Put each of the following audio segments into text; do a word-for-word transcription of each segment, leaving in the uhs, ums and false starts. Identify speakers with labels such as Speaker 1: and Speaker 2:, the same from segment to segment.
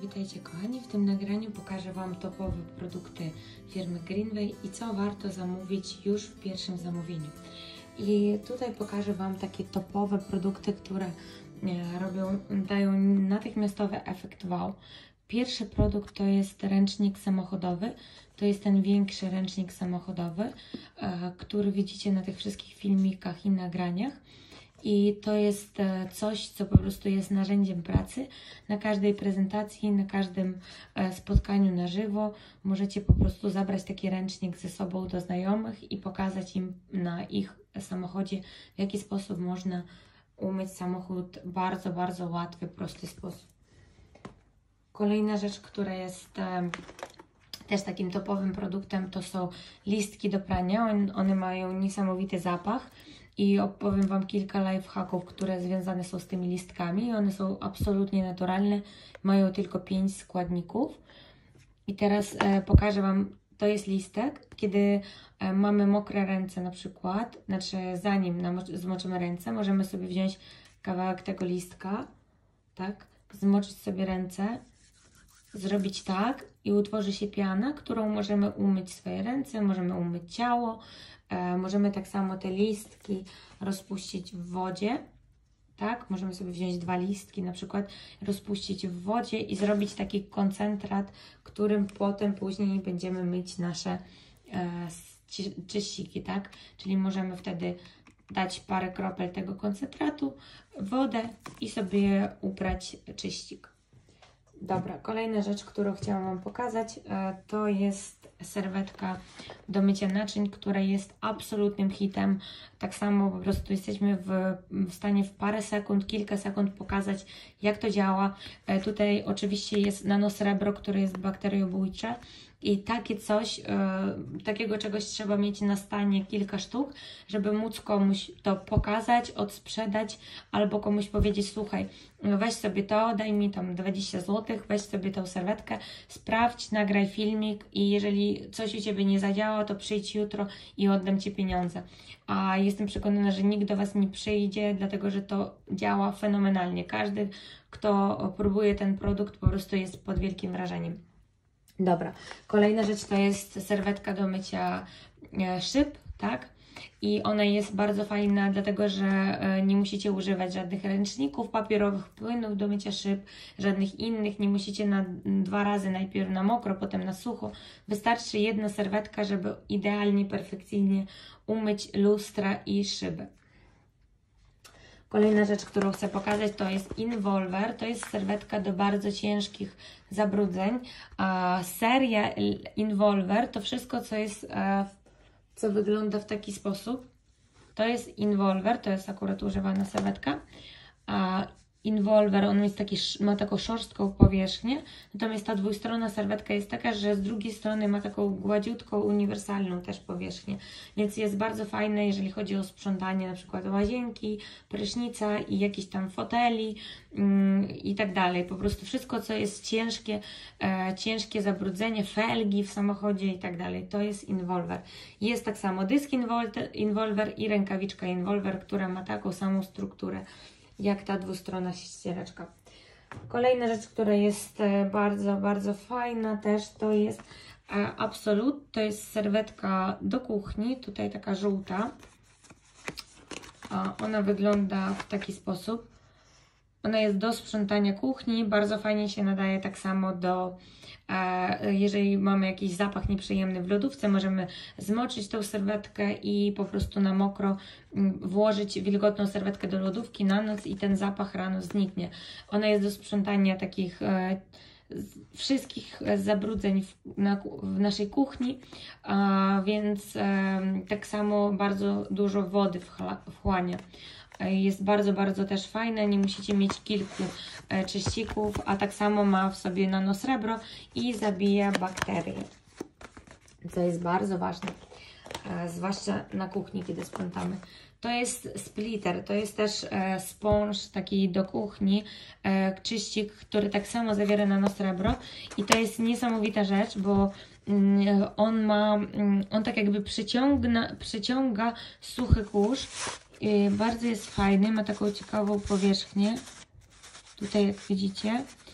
Speaker 1: Witajcie kochani, w tym nagraniu pokażę Wam topowe produkty firmy Greenway i co warto zamówić już w pierwszym zamówieniu. I tutaj pokażę Wam takie topowe produkty, które robią, dają natychmiastowy efekt wow. Pierwszy produkt to jest ręcznik samochodowy, to jest ten większy ręcznik samochodowy, który widzicie na tych wszystkich filmikach i nagraniach. I to jest coś, co po prostu jest narzędziem pracy. Na każdej prezentacji, na każdym spotkaniu na żywo możecie po prostu zabrać taki ręcznik ze sobą do znajomych i pokazać im na ich samochodzie, w jaki sposób można umyć samochód w bardzo, bardzo łatwy, prosty sposób. Kolejna rzecz, która jest też takim topowym produktem, to są listki do prania. One mają niesamowity zapach. I opowiem Wam kilka lifehacków, które związane są z tymi listkami. One są absolutnie naturalne, mają tylko pięć składników. I teraz e, pokażę Wam, to jest listek, kiedy e, mamy mokre ręce na przykład, znaczy zanim zmoczymy ręce, możemy sobie wziąć kawałek tego listka, tak, zmoczyć sobie ręce, zrobić tak i utworzy się piana, którą możemy umyć swoje ręce, możemy umyć ciało. Możemy tak samo te listki rozpuścić w wodzie, tak? Możemy sobie wziąć dwa listki, na przykład rozpuścić w wodzie i zrobić taki koncentrat, którym potem później będziemy myć nasze e, czyściki, tak? Czyli możemy wtedy dać parę kropel tego koncentratu, wodę i sobie ubrać czyścik. Dobra, kolejna rzecz, którą chciałam Wam pokazać, to jest serwetka do mycia naczyń, która jest absolutnym hitem. Tak samo po prostu jesteśmy w, w stanie w parę sekund, kilka sekund pokazać, jak to działa. Tutaj oczywiście jest nanosrebro, które jest bakteriobójcze. I takie coś, yy, takiego czegoś trzeba mieć na stanie kilka sztuk, żeby móc komuś to pokazać, odsprzedać albo komuś powiedzieć: słuchaj, weź sobie to, daj mi tam dwadzieścia złotych, weź sobie tą serwetkę, sprawdź, nagraj filmik i jeżeli coś u Ciebie nie zadziała, to przyjdź jutro i oddam Ci pieniądze. A jestem przekonana, że nikt do Was nie przyjdzie, dlatego że to działa fenomenalnie. Każdy, kto próbuje ten produkt, po prostu jest pod wielkim wrażeniem. Dobra, kolejna rzecz to jest serwetka do mycia szyb, tak? I ona jest bardzo fajna, dlatego że nie musicie używać żadnych ręczników papierowych, płynów do mycia szyb, żadnych innych, nie musicie na dwa razy, najpierw na mokro, potem na sucho. Wystarczy jedna serwetka, żeby idealnie, perfekcyjnie umyć lustra i szyby. Kolejna rzecz, którą chcę pokazać, to jest Involver. To jest serwetka do bardzo ciężkich zabrudzeń. A seria Involver to wszystko, co jest, co wygląda w taki sposób. To jest Involver, to jest akurat używana serwetka. A Involver, on jest taki, ma taką szorstką powierzchnię, natomiast ta dwustronna serwetka jest taka, że z drugiej strony ma taką gładziutką, uniwersalną też powierzchnię, więc jest bardzo fajne, jeżeli chodzi o sprzątanie na przykład łazienki, prysznica i jakichś tam foteli yy, i tak dalej. Po prostu wszystko, co jest ciężkie, e, ciężkie zabrudzenie, felgi w samochodzie i tak dalej, to jest Involver. Jest tak samo dysk Involver i rękawiczka Involver, która ma taką samą strukturę jak ta dwustronna ściereczka. Kolejna rzecz, która jest bardzo, bardzo fajna też, to jest Absolut. To jest serwetka do kuchni, tutaj taka żółta. Ona wygląda w taki sposób. Ona jest do sprzątania kuchni, bardzo fajnie się nadaje tak samo do, e, jeżeli mamy jakiś zapach nieprzyjemny w lodówce, możemy zmoczyć tą serwetkę i po prostu na mokro włożyć wilgotną serwetkę do lodówki na noc i ten zapach rano zniknie. Ona jest do sprzątania takich e, wszystkich zabrudzeń w, na, w naszej kuchni, a, więc e, tak samo bardzo dużo wody wchla, wchłania. Jest bardzo, bardzo też fajne, nie musicie mieć kilku e, czyścików, a tak samo ma w sobie nanosrebro i zabija bakterie, co jest bardzo ważne, e, zwłaszcza na kuchni, kiedy sprzątamy. To jest splitter, to jest też e, sponż taki do kuchni, e, czyścik, który tak samo zawiera nanosrebro i to jest niesamowita rzecz, bo mm, on ma, mm, on tak jakby przyciąga, przyciąga suchy kurz. Bardzo jest fajny, ma taką ciekawą powierzchnię, tutaj jak widzicie,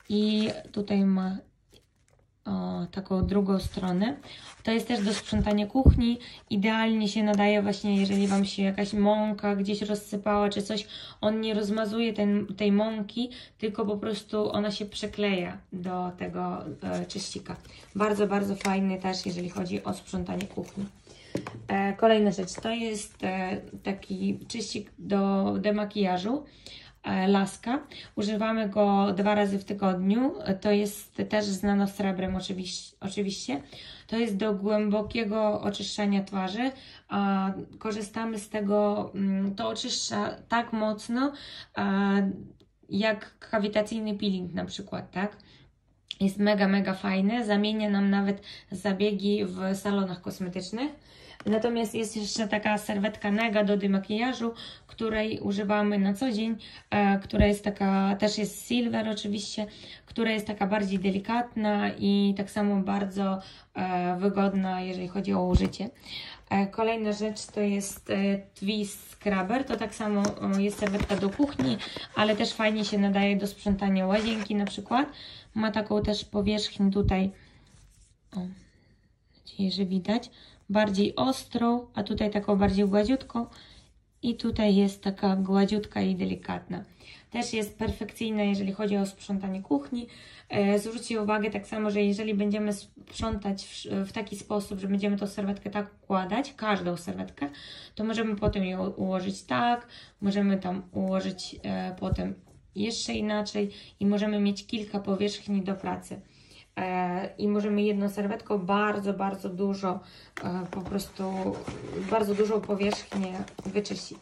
Speaker 1: i tutaj ma o, taką drugą stronę. To jest też do sprzątania kuchni. Idealnie się nadaje właśnie, jeżeli Wam się jakaś mąka gdzieś rozsypała czy coś. On nie rozmazuje ten, tej mąki, tylko po prostu ona się przykleja do tego e, czyścika. Bardzo, bardzo fajny też, jeżeli chodzi o sprzątanie kuchni. E, kolejna rzecz, to jest e, taki czyścik do demakijażu. Laska. Używamy go dwa razy w tygodniu. To jest też z nanosrebrem oczywiście. oczywiście. To jest do głębokiego oczyszczania twarzy. A korzystamy z tego, to oczyszcza tak mocno, a, jak kawitacyjny peeling na przykład, tak? Jest mega, mega fajny. Zamienia nam nawet zabiegi w salonach kosmetycznych. Natomiast jest jeszcze taka serwetka Nega do demakijażu, której używamy na co dzień, e, która jest taka, też jest silver oczywiście, która jest taka bardziej delikatna i tak samo bardzo e, wygodna, jeżeli chodzi o użycie. E, kolejna rzecz to jest e, Twist Scrubber, to tak samo e, jest serwetka do kuchni, ale też fajnie się nadaje do sprzątania łazienki na przykład. Ma taką też powierzchnię tutaj, o, mam nadzieję, że widać, bardziej ostrą, a tutaj taką bardziej gładziutką i tutaj jest taka gładziutka i delikatna. Też jest perfekcyjna, jeżeli chodzi o sprzątanie kuchni. E, zwróćcie uwagę tak samo, że jeżeli będziemy sprzątać w, w taki sposób, że będziemy tą serwetkę tak układać, każdą serwetkę, to możemy potem ją ułożyć tak, możemy tam ułożyć e, potem jeszcze inaczej i możemy mieć kilka powierzchni do pracy. I możemy jedną serwetką bardzo, bardzo dużo, po prostu bardzo dużą powierzchnię wyczyścić.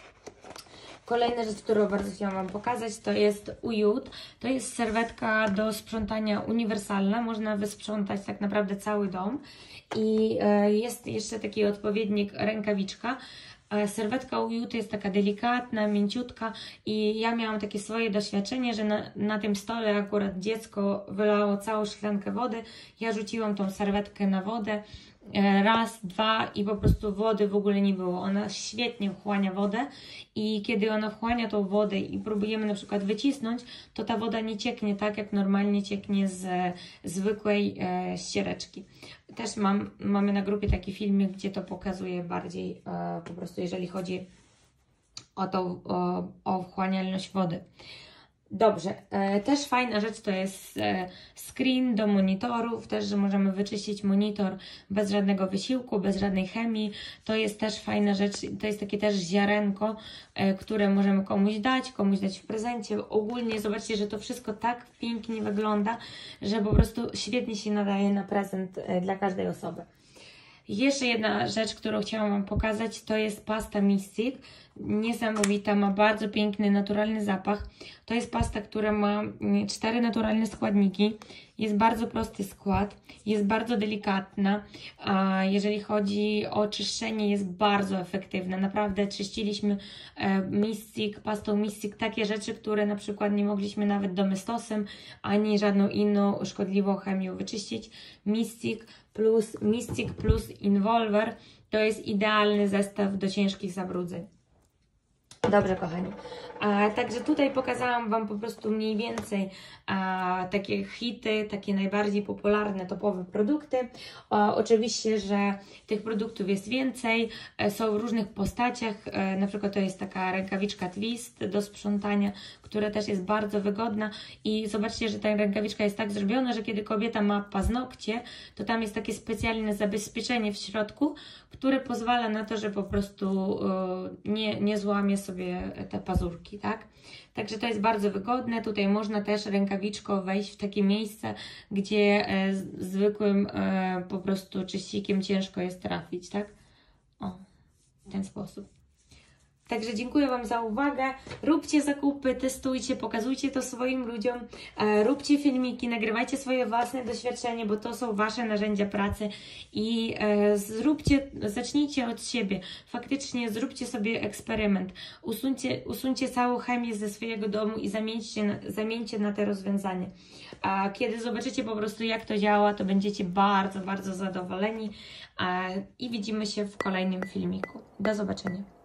Speaker 1: Kolejna rzecz, którą bardzo chciałam Wam pokazać, to jest Ujut. To jest serwetka do sprzątania uniwersalna. Można wysprzątać tak naprawdę cały dom. I jest jeszcze taki odpowiednik rękawiczka. Serwetka Ujut jest taka delikatna, mięciutka i ja miałam takie swoje doświadczenie, że na, na tym stole akurat dziecko wylało całą szklankę wody. Ja rzuciłam tą serwetkę na wodę. Raz, dwa i po prostu wody w ogóle nie było. Ona świetnie wchłania wodę i kiedy ona wchłania tą wodę i próbujemy na przykład wycisnąć, to ta woda nie cieknie tak, jak normalnie cieknie z zwykłej e, ściereczki. Też mam, mamy na grupie taki filmik, gdzie to pokazuje bardziej e, po prostu, jeżeli chodzi o tą o, o wchłanialność wody. Dobrze, e, też fajna rzecz to jest e, screen do monitorów, też, że możemy wyczyścić monitor bez żadnego wysiłku, bez żadnej chemii. To jest też fajna rzecz, to jest takie też ziarenko, e, które możemy komuś dać, komuś dać w prezencie. Ogólnie zobaczcie, że to wszystko tak pięknie wygląda, że po prostu świetnie się nadaje na prezent e, dla każdej osoby. Jeszcze jedna rzecz, którą chciałam Wam pokazać, to jest pasta Mystic. Niesamowita, ma bardzo piękny, naturalny zapach. To jest pasta, która ma cztery naturalne składniki. Jest bardzo prosty skład, jest bardzo delikatna. A jeżeli chodzi o czyszczenie, jest bardzo efektywna. Naprawdę czyściliśmy e, Mystic, pastą Mystic takie rzeczy, które na przykład nie mogliśmy nawet domestosem, ani żadną inną szkodliwą chemią wyczyścić. Mystic plus Mystic plus Involver to jest idealny zestaw do ciężkich zabrudzeń. Dobrze, kochani. A, także tutaj pokazałam Wam po prostu mniej więcej a, takie hity, takie najbardziej popularne, topowe produkty. A, oczywiście, że tych produktów jest więcej, e, są w różnych postaciach, e, na przykład to jest taka rękawiczka Twist do sprzątania, która też jest bardzo wygodna i zobaczcie, że ta rękawiczka jest tak zrobiona, że kiedy kobieta ma paznokcie, to tam jest takie specjalne zabezpieczenie w środku, które pozwala na to, że po prostu e, nie, nie złamie sobie te pazurki, tak? Także to jest bardzo wygodne. Tutaj można też rękawiczką wejść w takie miejsce, gdzie e, zwykłym e, po prostu czyścikiem ciężko jest trafić, tak? O, w ten sposób. Także dziękuję Wam za uwagę. Róbcie zakupy, testujcie, pokazujcie to swoim ludziom, e, róbcie filmiki, nagrywajcie swoje własne doświadczenia, bo to są Wasze narzędzia pracy i e, zróbcie, zacznijcie od siebie. Faktycznie zróbcie sobie eksperyment. Usuńcie, usuńcie całą chemię ze swojego domu i zamieńcie na, zamieńcie na te rozwiązanie. A kiedy zobaczycie po prostu, jak to działa, to będziecie bardzo, bardzo zadowoleni e, i widzimy się w kolejnym filmiku. Do zobaczenia.